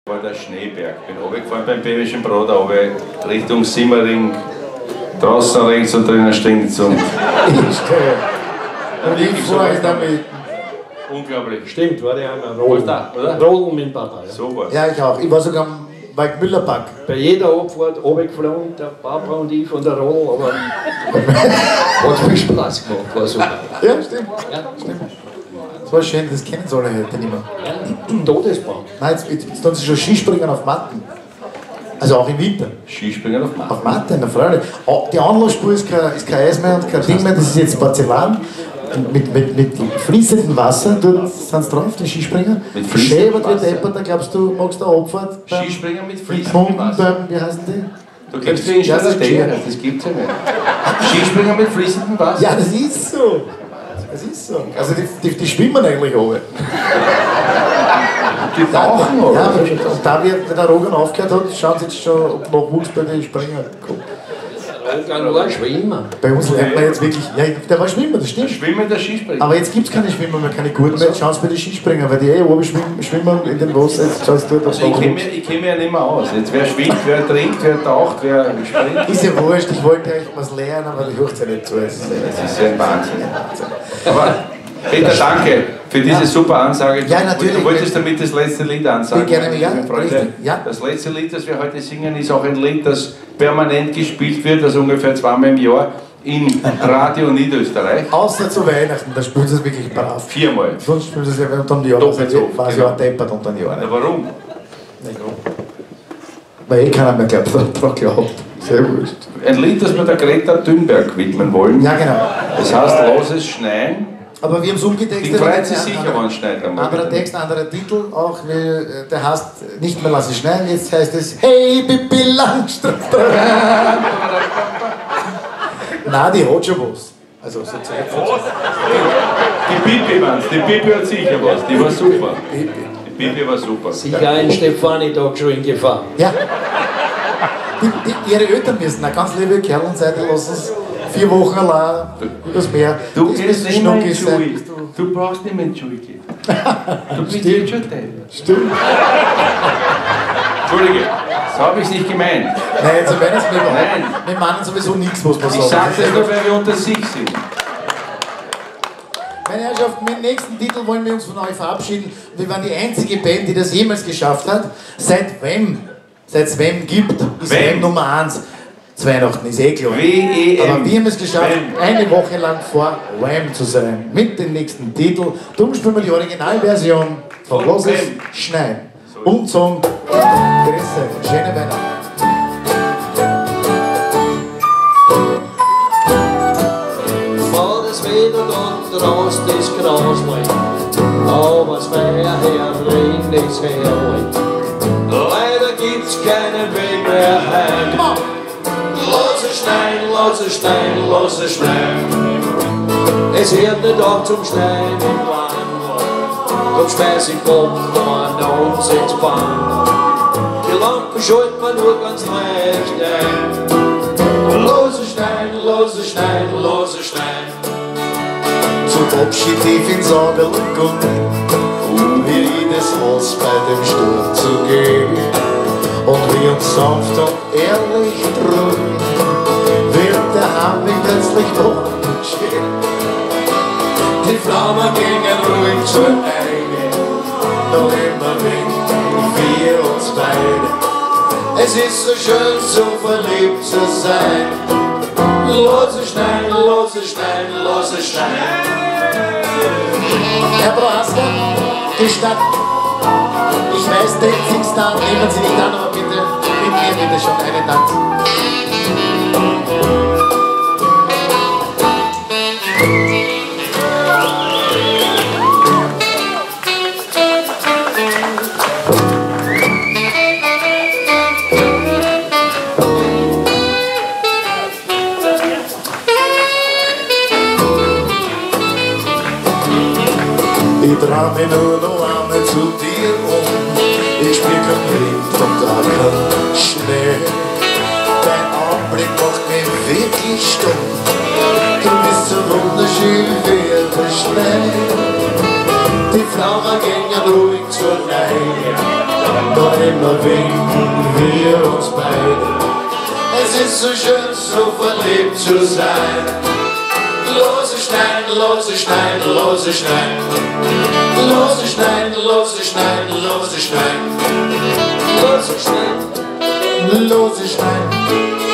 war der Schneeberg. Bin runtergefahren beim Bäbischen Brot, aber Richtung Simmering, draußen rechts und drinnen stehen die Zungen. Und ich fahre damit. Unglaublich. Stimmt, war der einmal Rollen. Oder? Rollen mit dem Papa. Ja. So war's. Ja, ich auch. Ich war sogar am Waldmüllerpark. Bei jeder Abfahrt runtergeflogen, der Papa und ich von der Roll, aber hat viel Spaß gemacht, war super. Ja, stimmt. Ja. Stimmt. Das war schön, das kennen sie alle heute nicht mehr. Ja. Todesbaum. Nein, jetzt tun sie schon Skispringen auf Matten. Also auch im Winter. Skispringen auf Matten. Auf Matten, eine Freude. Die Anlaufspur ist kein Eis mehr und kein Ding mehr, das ist jetzt Porzellan. Mit fließendem Wasser, dort sind sie drauf, die Skispringer. Mit fließendem Wasser. Wasser. Da glaubst du, magst du eine Abfahrt? Skispringer mit fließendem Wasser. Wie heißen die? Du gibst dir Installateure, das gibt's ja nicht. Skispringer mit fließendem Wasser? Ja, das ist so. Das ist so. Also die schwimmen eigentlich alle. Die tauchen, oder? Ja, und da wie der Rogan aufgehört hat, schauen sie jetzt schon, ob Nachwuchs bei den Springer kommt. Rogan war Schwimmer. Bei uns lernt man jetzt wirklich, ja, der war Schwimmer, das stimmt. Schwimmender Skispringer. Aber jetzt gibt es keine Schwimmer mehr, keine guten mehr. Jetzt schauen sie bei den Skispringer, weil die oben schwimmen in dem Wasser. Jetzt schaust du dort Also ich kenn mich ja nicht mehr aus. Jetzt wer schwimmt, wer trinkt, wer taucht, wer springt. Ist ja wurscht, ich wollte eigentlich was lernen, aber ich höre es ja nicht zu. Das ist ja ein Wahnsinn. Aber Peter, danke für diese super Ansage. Ja, natürlich. Du wolltest damit das letzte Lied ansagen. Gerne, ja, Freunde. ja. Das letzte Lied, das wir heute singen, ist auch ein Lied, das permanent gespielt wird, also ungefähr zweimal im Jahr in Radio Niederösterreich. Außer zu Weihnachten, da spielen sie es wirklich brav. 4-mal. Sonst spielen sie es ja unter dem Jahr. Doppelt so, war genau. ja deppert unter dem Jahr. Na, warum? Weil keiner mehr daran glaubt. Sehr wurscht. Ein Lied, das wir der Greta Thunberg widmen wollen. Ja, genau. Das heißt Lass es schneien. Aber wir haben es umgetextet. Die freut sich sicher, wenn es schneit. Anderer Text, anderer Titel, auch der heißt nicht mehr Lass es schneien, jetzt heißt es Hey Pippi Langstrumpf. Nein, die hat schon was. Also so Zeit. Die Pippi waren's, die Pippi hat sicher was, die war super. Die Pippi war super. Sicher ein Stefani-Tag schon in Gefahr. Ja. Ihre Eltern müssen, eine ganz liebe Kerl und Seite lassen es 4 Wochen allein übers Meer. Du gehst nicht mehr in sein. Du brauchst nicht mehr in Schule gehen. Du bist jetzt schon Teil. Stimmt. Entschuldige, so habe ich es nicht gemeint. Nein, jetzt meinen es nicht. Nein. Wir meinen sowieso nichts, was wir sagen. Ich sage das nur, weil wir unter sich sind. Meine Herrschaften, mit dem nächsten Titel wollen wir uns von euch verabschieden. Wir waren die einzige Band, die das jemals geschafft hat. Seit Wem gibt, ist Wem Nummer 1. zu Weihnachten, ist eh klar. W-E-M. Aber wir haben es geschafft, eine Woche lang vor Wham zu sein. Mit dem nächsten Titel. Darum spielen wir die Originalversion von Lass es schneien. Und zum Grüße, schöne Weihnachten. Vor das Wetter und raus das Graswald, aber es Meer her bringt nichts her. Leider gibt's keinen Weg mehr heim. Lass es schneien, lass es schneien, lass es schneien. Es hört nicht auf zum Schneien im Land. Dann schmeiß ich Popcorn und setz Bahn. Die Lampen schalten wir nur ganz leicht ein. Lass es schneien, lass es schneien, lass es schneien. Zum Abschied tief ins Augengrund, wie jedes Haus bei dem Sturm zu gehen. Und wie uns sanft und ehrlich drum wird der Heimweg plötzlich doch nicht stehen. Die Flammen gingen ruhig zur Neige, noch immer winken wir uns beide. Es ist so schön, so verliebt zu sein. Lass es schneien, lass es schneien, lass es schneien. Herr Prohaska, die Stadt. Ich weiß, Dancing Star, nehmen Sie nicht an, aber bitte, mit mir bitte schon einen Tanz. Ich trau mich nur noch einmal zu dir ich spür kein Wind und auch kein Schnee. Dein Anblick macht mich wirklich stumm. Du bist so wunderschön wie der Schnee. Die Flammen gingen ruhig zur Neige, da immer winken wir uns beide. Es ist so schön, so verliebt zu sein. Lose schneiden, lose schneiden, lose schneiden. Lose schneiden, lose schneiden, lose schneiden. Lose schneiden, lose schneiden.